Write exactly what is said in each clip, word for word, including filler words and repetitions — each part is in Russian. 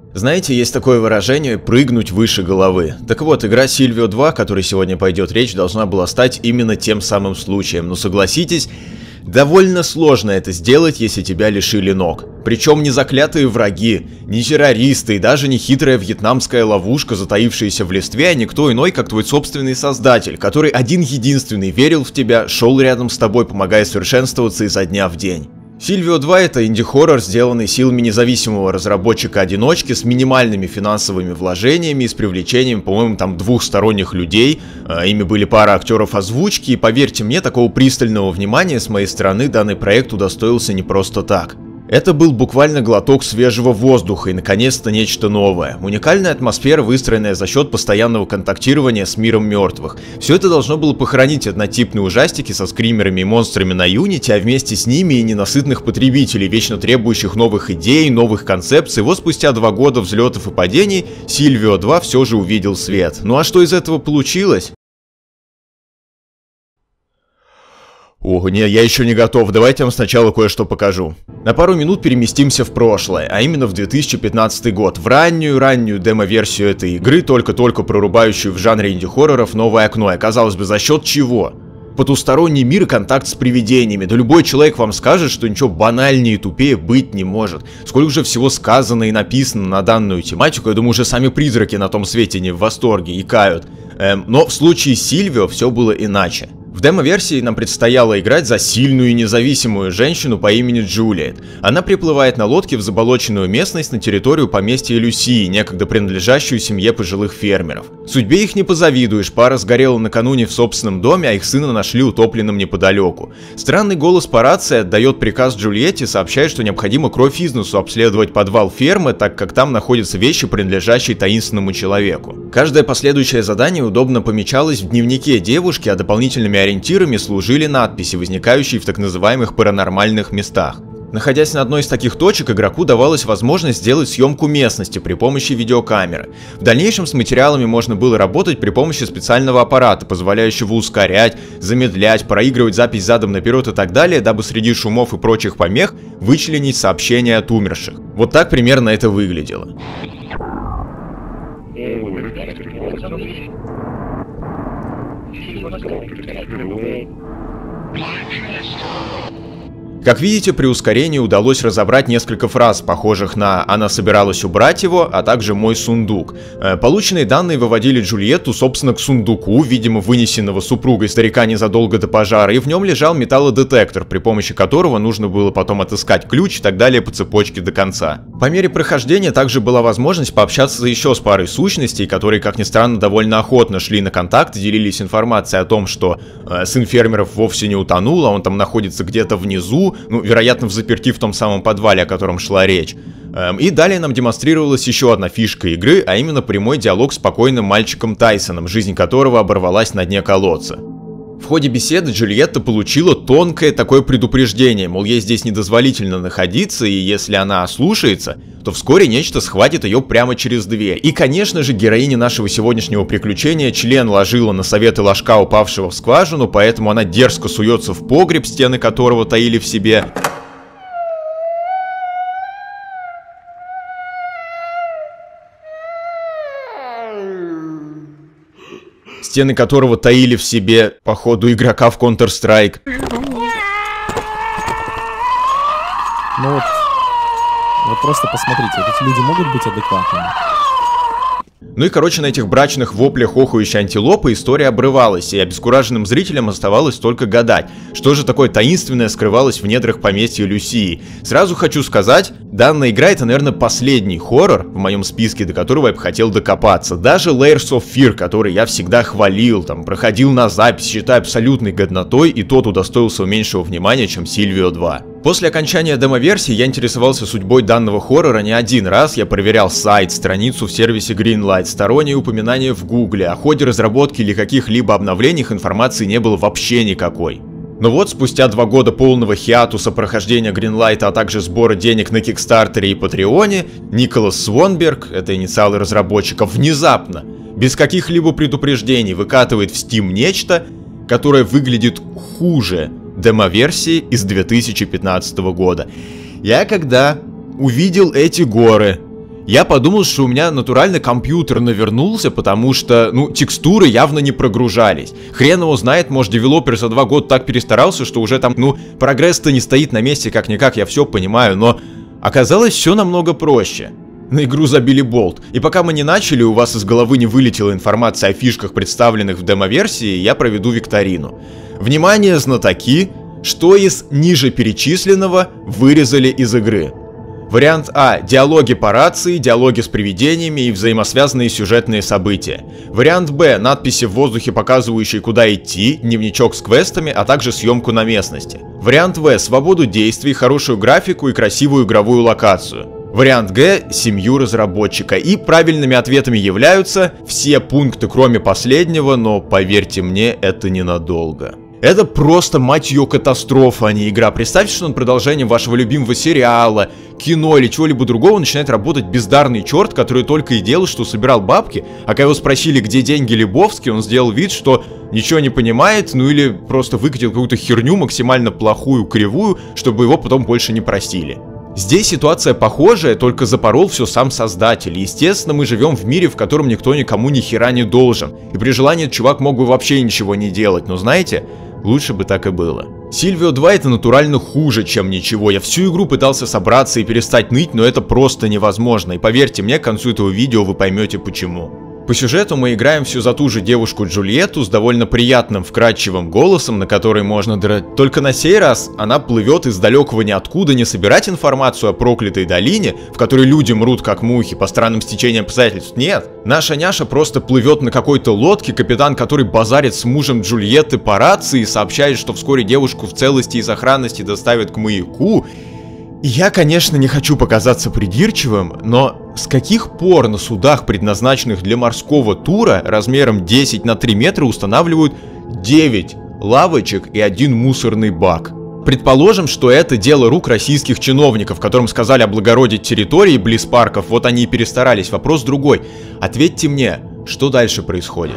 Знаете, есть такое выражение «прыгнуть выше головы». Так вот, игра Silvio два, о которой сегодня пойдет речь, должна была стать именно тем самым случаем. Но согласитесь, довольно сложно это сделать, если тебя лишили ног. Причем не заклятые враги, не террористы и даже не хитрая вьетнамская ловушка, затаившаяся в листве, а никто иной, как твой собственный создатель, который один-единственный верил в тебя, шел рядом с тобой, помогая совершенствоваться изо дня в день. Silvio два — это инди-хоррор, сделанный силами независимого разработчика-одиночки с минимальными финансовыми вложениями и с привлечением, по-моему, там двух сторонних людей. Ими были пара актеров озвучки, и поверьте мне, такого пристального внимания с моей стороны данный проект удостоился не просто так. Это был буквально глоток свежего воздуха и, наконец-то, нечто новое. Уникальная атмосфера, выстроенная за счет постоянного контактирования с миром мертвых. Все это должно было похоронить однотипные ужастики со скримерами и монстрами на Unity, а вместе с ними и ненасытных потребителей, вечно требующих новых идей, новых концепций. Вот спустя два года взлетов и падений Silvio два все же увидел свет. Ну а что из этого получилось? Ох, не, я еще не готов, давайте я вам сначала кое-что покажу. На пару минут переместимся в прошлое, а именно в две тысячи пятнадцатый год, в раннюю-раннюю демо-версию этой игры, только-только прорубающую в жанре инди-хорроров новое окно, и казалось бы, за счет чего? Потусторонний мир и контакт с привидениями, да любой человек вам скажет, что ничего банальнее и тупее быть не может. Сколько же всего сказано и написано на данную тематику, я думаю, уже сами призраки на том свете не в восторге и кают. Эм, но в случае Silvio все было иначе. В демо-версии нам предстояло играть за сильную и независимую женщину по имени Джулиет. Она приплывает на лодке в заболоченную местность на территорию поместья Люсии, некогда принадлежащую семье пожилых фермеров. Судьбе их не позавидуешь, пара сгорела накануне в собственном доме, а их сына нашли утопленным неподалеку. Странный голос по рации отдает приказ Джульетте, сообщает, что необходимо кровь из носу обследовать подвал фермы, так как там находятся вещи, принадлежащие таинственному человеку. Каждое последующее задание удобно помечалось в дневнике девушки, а дополнительными ориентирами служили надписи, возникающие в так называемых паранормальных местах. Находясь на одной из таких точек, игроку давалась возможность сделать съемку местности при помощи видеокамеры. В дальнейшем с материалами можно было работать при помощи специального аппарата, позволяющего ускорять, замедлять, проигрывать запись задом наперед и так далее, дабы среди шумов и прочих помех вычленить сообщения от умерших. Вот так примерно это выглядело. Как видите, при ускорении удалось разобрать несколько фраз, похожих на «она собиралась убрать его», а также «мой сундук». Полученные данные выводили Джульетту, собственно, к сундуку, видимо, вынесенного супругой старика незадолго до пожара, и в нем лежал металлодетектор, при помощи которого нужно было потом отыскать ключ и так далее по цепочке до конца. По мере прохождения также была возможность пообщаться еще с парой сущностей, которые, как ни странно, довольно охотно шли на контакт и делились информацией о том, что э, сын фермеров вовсе не утонул, а он там находится где-то внизу, ну, вероятно, в заперти в том самом подвале, о котором шла речь. Эм, и далее нам демонстрировалась еще одна фишка игры, а именно прямой диалог с покойным мальчиком Тайсоном, жизнь которого оборвалась на дне колодца. В ходе беседы Джульетта получила тонкое такое предупреждение, мол, ей здесь недозволительно находиться, и если она ослушается, то вскоре нечто схватит ее прямо через дверь. И, конечно же, героиня нашего сегодняшнего приключения член ложила на советы ложка, упавшего в скважину, поэтому она дерзко суется в погреб, стены которого таили в себе стены которого таили в себе, походу, игрока в Counter-Strike. Ну вот, вот просто посмотрите, вот эти люди могут быть адекватными? Ну и, короче, на этих брачных воплях охующей антилопы история обрывалась, и обескураженным зрителям оставалось только гадать, что же такое таинственное скрывалось в недрах поместья Люсии. Сразу хочу сказать, данная игра — это, наверное, последний хоррор в моем списке, до которого я бы хотел докопаться. Даже Layers of Fear, который я всегда хвалил, там, проходил на запись, считая абсолютной годнотой, и тот удостоился меньшего внимания, чем Silvio два. После окончания демо-версии я интересовался судьбой данного хоррора не один раз, я проверял сайт, страницу в сервисе Greenlight, сторонние упоминания в гугле, о ходе разработки или каких-либо обновлениях информации не было вообще никакой. Но вот спустя два года полного хиатуса прохождения Greenlight, а также сбора денег на Кикстартере и Патреоне, Николас Свонберг, это инициалы разработчика, внезапно, без каких-либо предупреждений, выкатывает в Steam нечто, которое выглядит хуже демо-версии из две тысячи пятнадцатого года. Я когда увидел эти горы, Я подумал, что у меня натурально компьютер навернулся, потому что, ну, текстуры явно не прогружались. Хрен его знает, может, девелопер за два года так перестарался, что уже там, ну, прогресс-то не стоит на месте как-никак, я все понимаю, но оказалось все намного проще. На игру забили болт. И пока мы не начали, у вас из головы не вылетела информация о фишках, представленных в демо-версии, я проведу викторину. Внимание, знатоки, что из ниже перечисленного вырезали из игры? Вариант А. Диалоги по рации, диалоги с привидениями и взаимосвязанные сюжетные события. Вариант Б. Надписи в воздухе, показывающие, куда идти, дневничок с квестами, а также съемку на местности. Вариант В. Свободу действий, хорошую графику и красивую игровую локацию. Вариант Г. Семью разработчика. И правильными ответами являются все пункты, кроме последнего, но поверьте мне, это ненадолго. Это просто, мать ее, катастрофа, а не игра. Представьте, что над продолжением вашего любимого сериала, кино или чего-либо другого начинает работать бездарный черт, который только и делал, что собирал бабки, а когда его спросили, где деньги Лебовски, он сделал вид, что ничего не понимает, ну или просто выкатил какую-то херню максимально плохую, кривую, чтобы его потом больше не просили. Здесь ситуация похожая, только запорол все сам создатель. Естественно, мы живем в мире, в котором никто никому ни хера не должен. И при желании чувак мог бы вообще ничего не делать, но знаете, лучше бы так и было. Сильвио два это натурально хуже, чем ничего. Я всю игру пытался собраться и перестать ныть, но это просто невозможно. И поверьте мне, к концу этого видео вы поймете почему. По сюжету мы играем все за ту же девушку Джульетту с довольно приятным вкрадчивым голосом, на который можно драть. Только на сей раз она плывет из далекого ниоткуда не собирать информацию о проклятой долине, в которой люди мрут как мухи по странным стечениям обстоятельств. Нет, наша няша просто плывет на какой-то лодке, капитан который базарит с мужем Джульетты по рации и сообщает, что вскоре девушку в целости и сохранности доставят к маяку. Я, конечно, не хочу показаться придирчивым, но с каких пор на судах, предназначенных для морского тура, размером десять на три метра устанавливают девять лавочек и один мусорный бак? Предположим, что это дело рук российских чиновников, которым сказали облагородить территории близ парков, вот они и перестарались. Вопрос другой. Ответьте мне, что дальше происходит?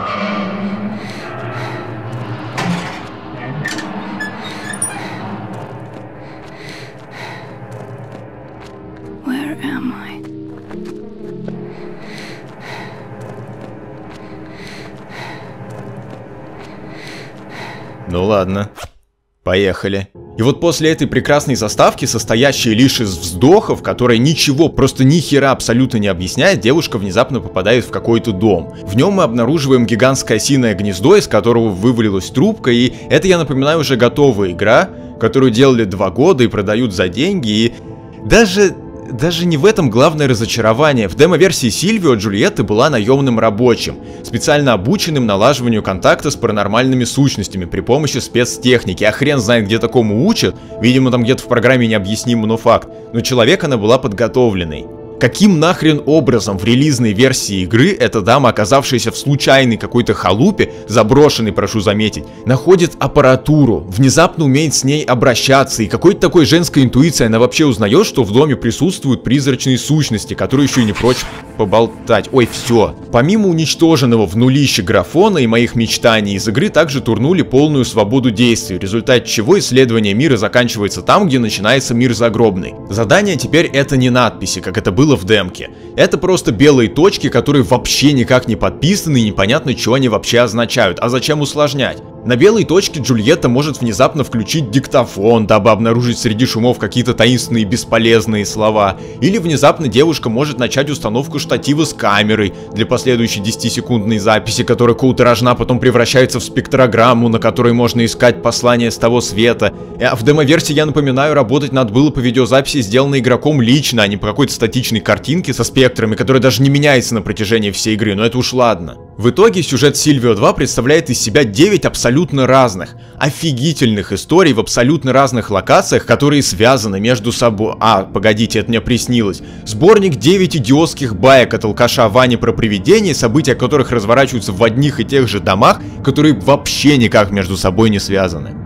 Ну ладно, поехали. И вот после этой прекрасной заставки, состоящей лишь из вздохов, которая ничего, просто ни хера абсолютно не объясняет, девушка внезапно попадает в какой-то дом. В нем мы обнаруживаем гигантское осиное гнездо, из которого вывалилась трубка, и это, я напоминаю, уже готовая игра, которую делали два года и продают за деньги, и даже... Даже не в этом главное разочарование. В демо-версии Сильвио Джульетта была наемным рабочим, специально обученным налаживанию контакта с паранормальными сущностями при помощи спецтехники. А хрен знает, где такому учат, видимо там где-то в программе необъяснимо, но факт. Но человек она была подготовленной. Каким нахрен образом в релизной версии игры эта дама, оказавшаяся в случайной какой-то халупе, заброшенной, прошу заметить, находит аппаратуру, внезапно умеет с ней обращаться, и какой-то такой женской интуицией она вообще узнает, что в доме присутствуют призрачные сущности, которые еще и не прочь поболтать. Ой, все. Помимо уничтоженного в нулище графона и моих мечтаний из игры также турнули полную свободу действий, в результате чего исследование мира заканчивается там, где начинается мир загробный. Задание теперь это не надписи, как это было в демке. Это просто белые точки, которые вообще никак не подписаны и непонятно, что они вообще означают. А зачем усложнять? На белой точке Джульетта может внезапно включить диктофон, дабы обнаружить среди шумов какие-то таинственные бесполезные слова. Или внезапно девушка может начать установку штатива с камерой для последующей десятисекундной записи, которая култыражна потом превращается в спектрограмму, на которой можно искать послания с того света. А в демо-версии, я напоминаю, работать надо было по видеозаписи, сделанной игроком лично, а не по какой-то статичной картинке со спектрами, которая даже не меняется на протяжении всей игры, но это уж ладно. В итоге сюжет Сильвио два представляет из себя девять абсолютно разных, офигительных историй в абсолютно разных локациях, которые связаны между собой. А, погодите, это мне приснилось. Сборник девять идиотских баек от алкаша Вани про привидения, события которых разворачиваются в одних и тех же домах, которые вообще никак между собой не связаны.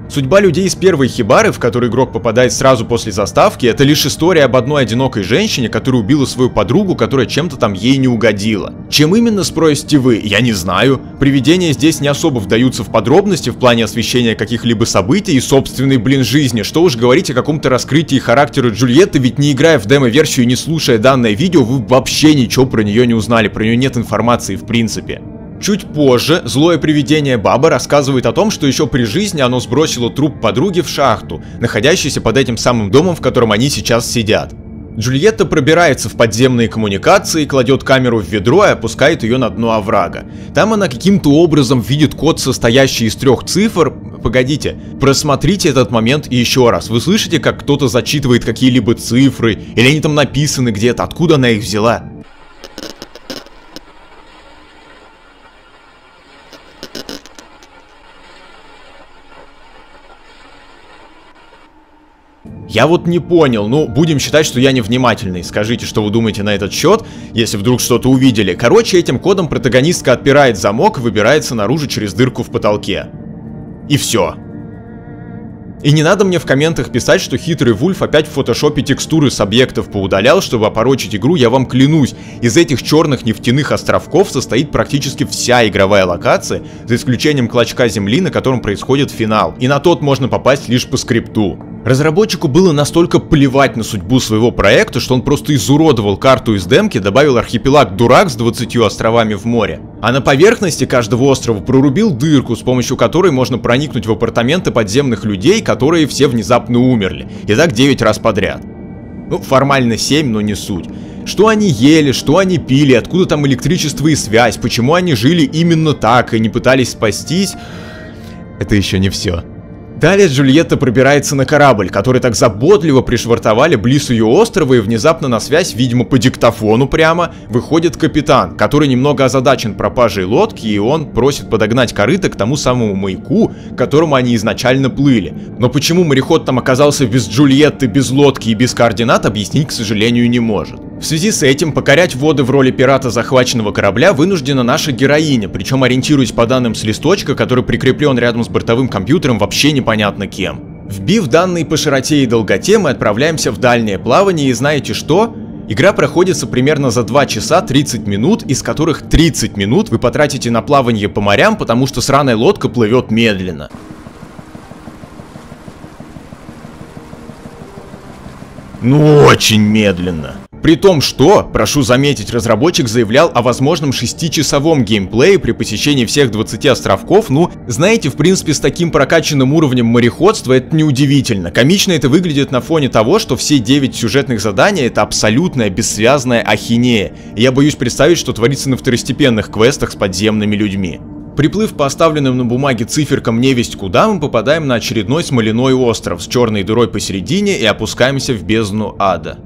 Судьба людей из первой хибары, в которую игрок попадает сразу после заставки, это лишь история об одной одинокой женщине, которая убила свою подругу, которая чем-то там ей не угодила. Чем именно, спросите вы, я не знаю. Привидения здесь не особо вдаются в подробности в плане освещения каких-либо событий и собственной, блин, жизни. Что уж говорить о каком-то раскрытии характера Джульетты, ведь не играя в демо-версию и не слушая данное видео, вы вообще ничего про нее не узнали, про нее нет информации в принципе. Чуть позже злое привидение Баба рассказывает о том, что еще при жизни оно сбросило труп подруги в шахту, находящийся под этим самым домом, в котором они сейчас сидят. Джульетта пробирается в подземные коммуникации, кладет камеру в ведро и опускает ее на дно оврага. Там она каким-то образом видит код, состоящий из трех цифр. Погодите, просмотрите этот момент еще раз. Вы слышите, как кто-то зачитывает какие-либо цифры, или они там написаны где-то, откуда она их взяла? Я вот не понял, ну, будем считать, что я невнимательный. Скажите, что вы думаете на этот счет, если вдруг что-то увидели. Короче, этим кодом протагонистка отпирает замок и выбирается наружу через дырку в потолке. И все. И не надо мне в комментах писать, что хитрый Вульф опять в фотошопе текстуры с объектов поудалял, чтобы опорочить игру. Я вам клянусь, из этих черных нефтяных островков состоит практически вся игровая локация, за исключением клочка земли, на котором происходит финал, и на тот можно попасть лишь по скрипту. Разработчику было настолько плевать на судьбу своего проекта, что он просто изуродовал карту из демки, добавил архипелаг Дурак с двадцатью островами в море. А на поверхности каждого острова прорубил дырку, с помощью которой можно проникнуть в апартаменты подземных людей, которые все внезапно умерли. И так девять раз подряд. Ну, формально семь, но не суть. Что они ели, что они пили, откуда там электричество и связь, почему они жили именно так и не пытались спастись, это еще не все. Далее Джульетта пробирается на корабль, который так заботливо пришвартовали близ ее острова, и внезапно на связь, видимо по диктофону прямо, выходит капитан, который немного озадачен пропажей лодки, и он просит подогнать корыто к тому самому маяку, к которому они изначально плыли. Но почему мореход там оказался без Джульетты, без лодки и без координат, объяснить, к сожалению, не может. В связи с этим покорять воды в роли пирата захваченного корабля вынуждена наша героиня, причем ориентируясь по данным с листочка, который прикреплен рядом с бортовым компьютером вообще непонятно кем. Вбив данные по широте и долготе, мы отправляемся в дальнее плавание, и знаете что? Игра проходится примерно за два часа тридцать минут, из которых тридцать минут вы потратите на плавание по морям, потому что сраная лодка плывет медленно. Ну, очень медленно. При том, что, прошу заметить, разработчик заявлял о возможном шестичасовом геймплее при посещении всех двадцати островков. Ну, знаете, в принципе, с таким прокачанным уровнем мореходства это неудивительно. Комично это выглядит на фоне того, что все девять сюжетных заданий это абсолютная бессвязная ахинея. И я боюсь представить, что творится на второстепенных квестах с подземными людьми. Приплыв по оставленным на бумаге циферкам невесть куда, мы попадаем на очередной смоляной остров с черной дырой посередине и опускаемся в бездну ада.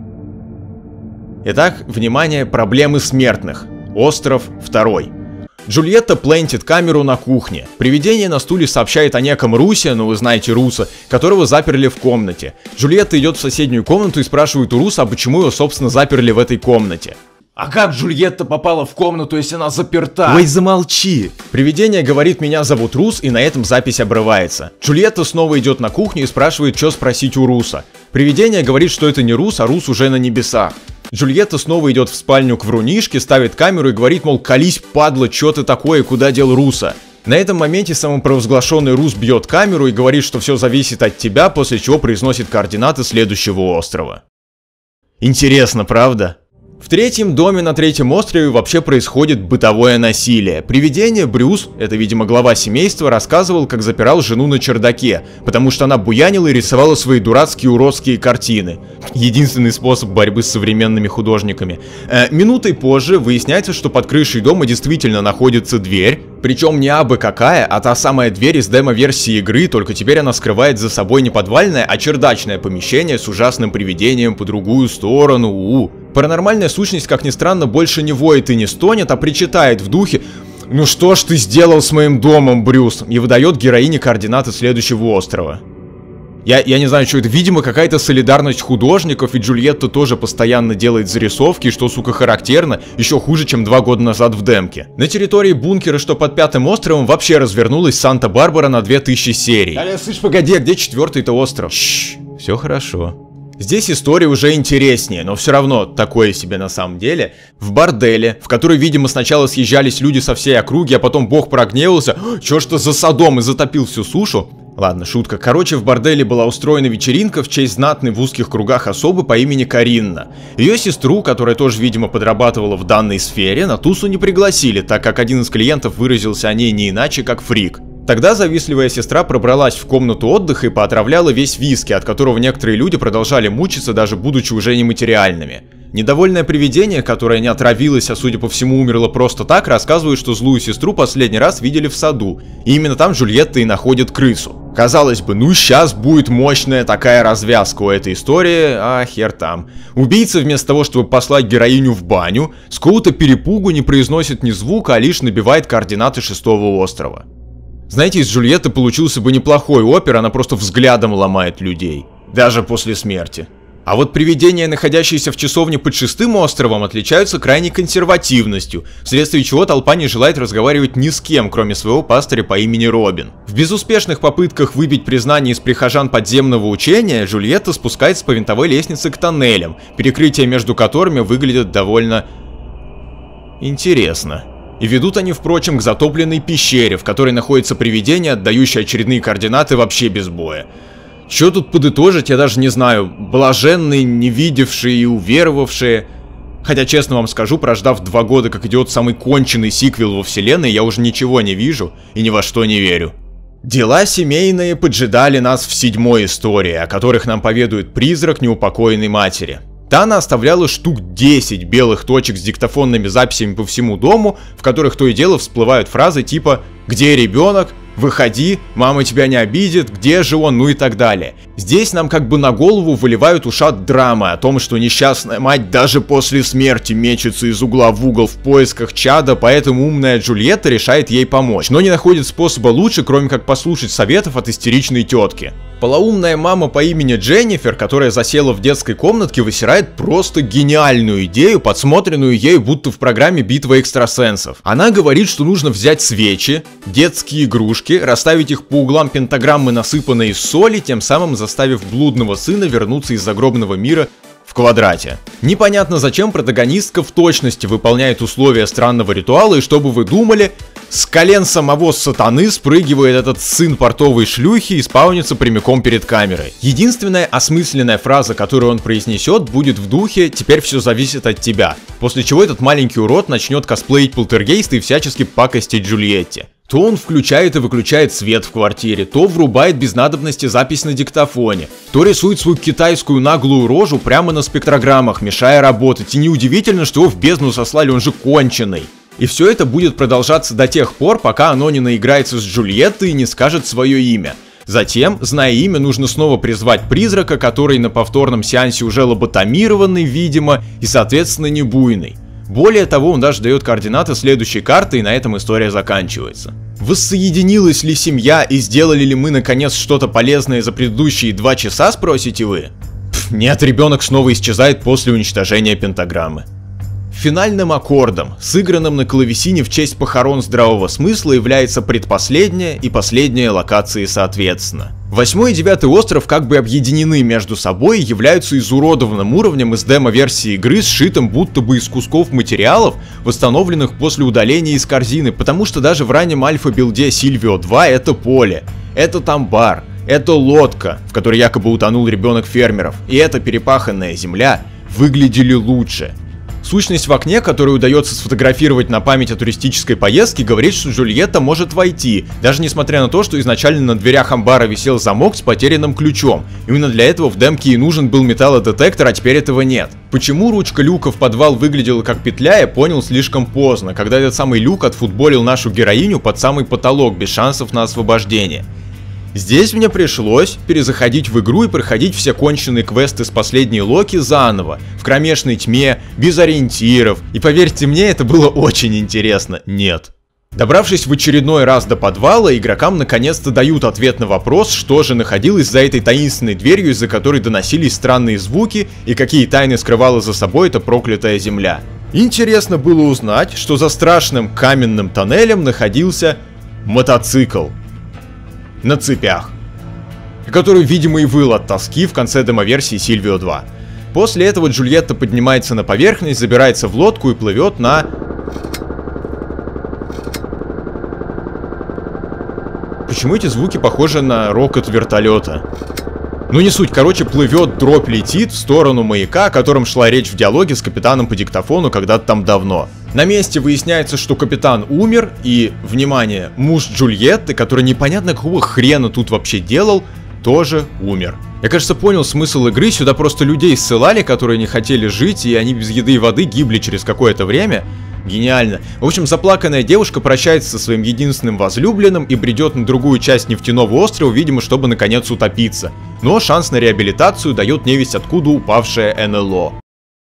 Итак, внимание, проблемы смертных. Остров второй. Джульетта плентит камеру на кухне. Привидение на стуле сообщает о неком Русе, ну вы знаете Руса, которого заперли в комнате. Джульетта идет в соседнюю комнату и спрашивает у Руса, а почему его, собственно, заперли в этой комнате. А как Джульетта попала в комнату, если она заперта? Ой, замолчи! Привидение говорит, меня зовут Рус, и на этом запись обрывается. Джульетта снова идет на кухню и спрашивает, что спросить у Руса. Привидение говорит, что это не Рус, а Рус уже на небесах. Джульетта снова идет в спальню к врунишке, ставит камеру и говорит, мол, колись, падла, что ты такое, куда дел Руса? На этом моменте самопровозглашенный Рус бьет камеру и говорит, что все зависит от тебя, после чего произносит координаты следующего острова. Интересно, правда? В третьем доме на третьем острове вообще происходит бытовое насилие. Привидение Брюс, это видимо глава семейства, рассказывал, как запирал жену на чердаке, потому что она буянила и рисовала свои дурацкие уродские картины. Единственный способ борьбы с современными художниками. Э, минутой позже выясняется, что под крышей дома действительно находится дверь. Причем не абы какая, а та самая дверь из демо-версии игры, только теперь она скрывает за собой не подвальное, а чердачное помещение с ужасным привидением по другую сторону. У-у. Паранормальная сущность, как ни странно, больше не воет и не стонет, а причитает в духе: «Ну что ж ты сделал с моим домом, Брюс?» и выдает героине координаты следующего острова. Я, я не знаю, что это, видимо, какая-то солидарность художников, и Джульетта тоже постоянно делает зарисовки, что, сука, характерно, еще хуже, чем два года назад в демке. На территории бункера, что под Пятым островом, вообще развернулась Санта-Барбара на две тысячи серий. Аля, слышь, погоди, а где четвертый-то остров? Шшш, все хорошо. Здесь история уже интереснее, но все равно такое себе на самом деле. В борделе, в который, видимо, сначала съезжались люди со всей округи, а потом бог прогневался, чё ж-то за Содом, и затопил всю сушу. Ладно, шутка. Короче, в борделе была устроена вечеринка в честь знатной в узких кругах особы по имени Каринна. Ее сестру, которая тоже, видимо, подрабатывала в данной сфере, на тусу не пригласили, так как один из клиентов выразился о ней не иначе, как фрик. Тогда завистливая сестра пробралась в комнату отдыха и поотравляла весь виски, от которого некоторые люди продолжали мучиться, даже будучи уже нематериальными. Недовольное привидение, которое не отравилось, а судя по всему умерло просто так, рассказывает, что злую сестру последний раз видели в саду, и именно там Джульетта и находит крысу. Казалось бы, ну сейчас будет мощная такая развязка у этой истории, а хер там. Убийца вместо того, чтобы послать героиню в баню, с какого-то перепугу не произносит ни звука, а лишь набивает координаты шестого острова. Знаете, из Джульетты получился бы неплохой опер, она просто взглядом ломает людей, даже после смерти. А вот привидения, находящиеся в часовне под шестым островом, отличаются крайней консервативностью, вследствие чего толпа не желает разговаривать ни с кем, кроме своего пастыря по имени Робин. В безуспешных попытках выбить признание из прихожан подземного учения, Джульетта спускается по винтовой лестнице к тоннелям, перекрытия между которыми выглядят довольно интересно. И ведут они, впрочем, к затопленной пещере, в которой находится привидение, отдающее очередные координаты вообще без боя. Что тут подытожить, я даже не знаю. Блаженные, не видевшие и уверовавшие. Хотя, честно вам скажу, прождав два года, как идет самый конченый сиквел во вселенной, я уже ничего не вижу и ни во что не верю. Дела семейные поджидали нас в седьмой истории, о которых нам поведает призрак неупокоенной матери. Тана оставляла штук десять белых точек с диктофонными записями по всему дому, в которых то и дело всплывают фразы типа «Где ребенок?», «Выходи», «Мама тебя не обидит», «Где же он?», ну и так далее. Здесь нам как бы на голову выливают ушат драмы о том, что несчастная мать даже после смерти мечется из угла в угол в поисках чада, поэтому умная Джульетта решает ей помочь, но не находит способа лучше, кроме как послушать советов от истеричной тетки. Полоумная мама по имени Дженнифер, которая засела в детской комнатке, высирает просто гениальную идею, подсмотренную ею будто в программе «Битва экстрасенсов». Она говорит, что нужно взять свечи, детские игрушки, расставить их по углам пентаграммы, насыпанные из соли, тем самым заставив блудного сына вернуться из загробного мира в квадрате. Непонятно, зачем протагонистка в точности выполняет условия странного ритуала, и что бы вы думали, с колен самого сатаны спрыгивает этот сын портовой шлюхи и спаунится прямиком перед камерой. Единственная осмысленная фраза, которую он произнесет, будет в духе «теперь все зависит от тебя», после чего этот маленький урод начнет косплеить полтергейста и всячески пакостить Джульетте. То он включает и выключает свет в квартире, то врубает без надобности запись на диктофоне, то рисует свою китайскую наглую рожу прямо на спектрограммах, мешая работать, и неудивительно, что его в бездну сослали, он же конченый. И все это будет продолжаться до тех пор, пока оно не наиграется с Джульеттой и не скажет свое имя. Затем, зная имя, нужно снова призвать призрака, который на повторном сеансе уже лоботомированный, видимо, и соответственно не буйный. Более того, он даже дает координаты следующей карты, и на этом история заканчивается. Воссоединилась ли семья и сделали ли мы наконец что-то полезное за предыдущие два часа, спросите вы? Пф, нет, ребенок снова исчезает после уничтожения пентаграммы. Финальным аккордом, сыгранным на клавесине в честь похорон здравого смысла, является предпоследняя и последняя локации соответственно. Восьмой и девятый остров как бы объединены между собой и являются изуродованным уровнем из демо-версии игры, сшитым будто бы из кусков материалов, восстановленных после удаления из корзины, потому что даже в раннем альфа-билде Silvio два это поле, это амбар, это лодка, в которой якобы утонул ребенок фермеров, и эта перепаханная земля выглядели лучше. Сущность в окне, которую удается сфотографировать на память о туристической поездке, говорит, что Джульетта может войти, даже несмотря на то, что изначально на дверях амбара висел замок с потерянным ключом. Именно для этого в демке и нужен был металлодетектор, а теперь этого нет. Почему ручка люка в подвал выглядела как петля, я понял слишком поздно, когда этот самый люк отфутболил нашу героиню под самый потолок, без шансов на освобождение. Здесь мне пришлось перезаходить в игру и проходить все конченые квесты с последней Локи заново, в кромешной тьме, без ориентиров, и поверьте мне, это было очень интересно. Нет. Добравшись в очередной раз до подвала, игрокам наконец-то дают ответ на вопрос, что же находилось за этой таинственной дверью, из-за которой доносились странные звуки, и какие тайны скрывала за собой эта проклятая земля. Интересно было узнать, что за страшным каменным тоннелем находился мотоцикл на цепях, который, видимо, и выл от тоски в конце демоверсии Сильвио два. После этого Джульетта поднимается на поверхность, забирается в лодку и плывет на... Почему эти звуки похожи на рокот вертолета? Ну не суть, короче, плывет, дробь летит в сторону маяка, о котором шла речь в диалоге с капитаном по диктофону когда-то там давно. На месте выясняется, что капитан умер, и, внимание, муж Джульетты, который непонятно какого хрена тут вообще делал, тоже умер. Я, кажется, понял смысл игры, сюда просто людей ссылали, которые не хотели жить, и они без еды и воды гибли через какое-то время. Гениально. В общем, заплаканная девушка прощается со своим единственным возлюбленным и бредет на другую часть нефтяного острова, видимо, чтобы наконец утопиться. Но шанс на реабилитацию дает невесть откуда упавшее эн эл о.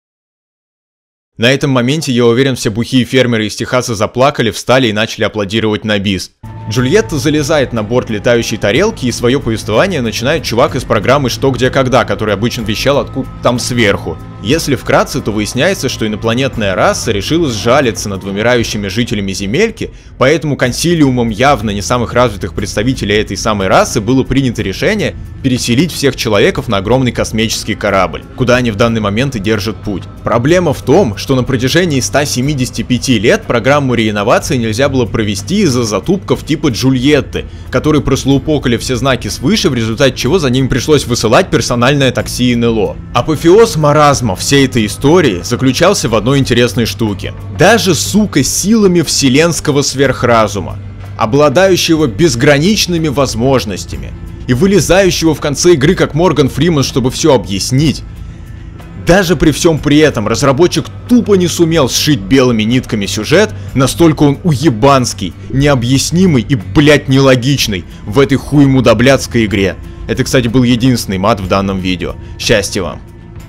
На этом моменте, я уверен, все бухие фермеры из Техаса заплакали, встали и начали аплодировать на бис. Джульетта залезает на борт летающей тарелки, и свое повествование начинает чувак из программы «Что, где, когда», который обычно вещал откуда там сверху. Если вкратце, то выясняется, что инопланетная раса решила сжалиться над вымирающими жителями земельки, поэтому консилиумом явно не самых развитых представителей этой самой расы было принято решение переселить всех человеков на огромный космический корабль, куда они в данный момент и держат путь. Проблема в том, что на протяжении ста семидесяти пяти лет программу реинновации нельзя было провести из-за затупков типа Джульетты, которые прослоупокали все знаки свыше, в результате чего за ними пришлось высылать персональное такси эн эл о. Апофеоз маразма всей этой истории заключался в одной интересной штуке. Даже, сука, силами вселенского сверхразума, обладающего безграничными возможностями и вылезающего в конце игры как Морган Фриман, чтобы все объяснить, даже при всем при этом разработчик тупо не сумел сшить белыми нитками сюжет, настолько он уебанский, необъяснимый и, блять, нелогичный в этой хуемудоблядской игре. Это, кстати, был единственный мат в данном видео. Счастья вам!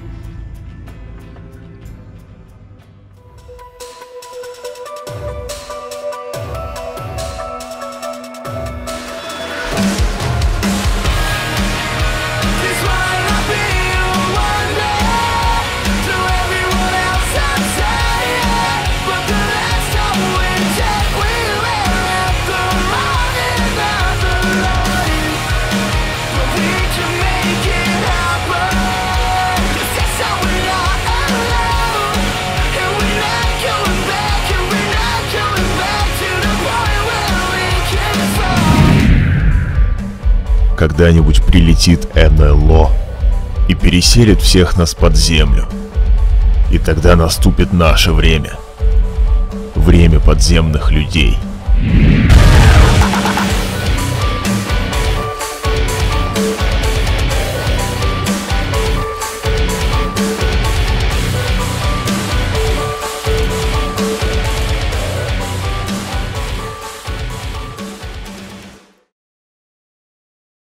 Когда-нибудь прилетит эн эл о и переселит всех нас под землю. И тогда наступит наше время. Время подземных людей.